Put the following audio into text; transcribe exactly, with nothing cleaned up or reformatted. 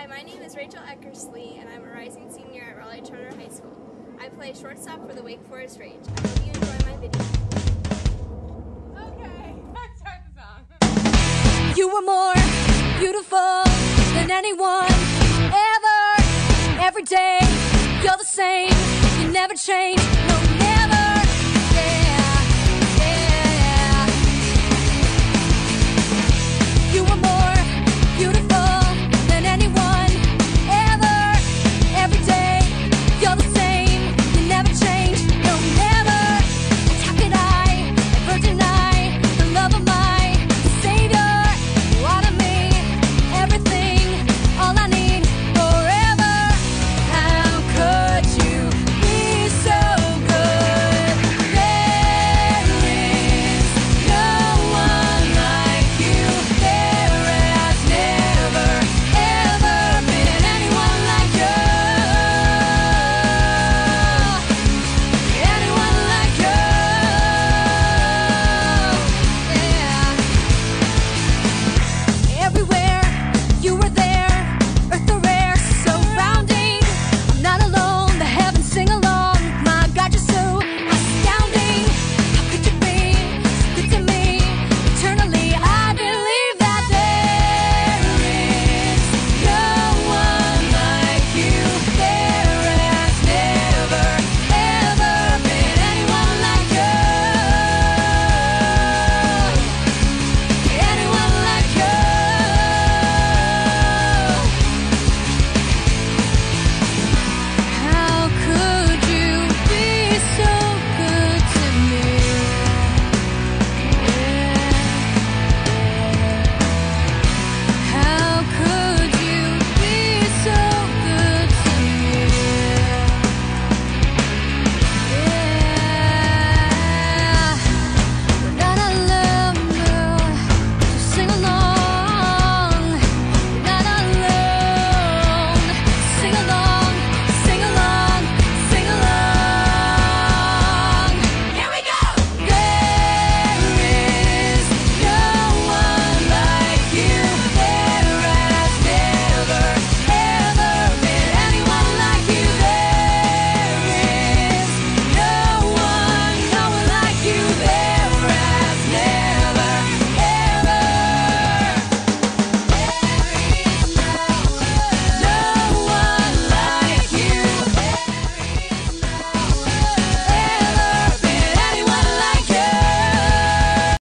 Hi, my name is Rachael Eckersley, and I'm a rising senior at Raleigh Charter High School. I play shortstop for the Wake Forest Rage. I hope you enjoy my video. Okay, let's start the song. You were more beautiful than anyone ever. Every day, you're the same. You never change. No